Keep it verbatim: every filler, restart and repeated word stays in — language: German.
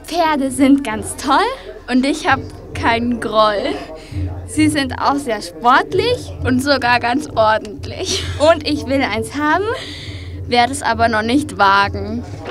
Pferde sind ganz toll. Und ich habe keinen Groll. Sie sind auch sehr sportlich. Und sogar ganz ordentlich. Und ich will eins haben. Werde es aber noch nicht wagen.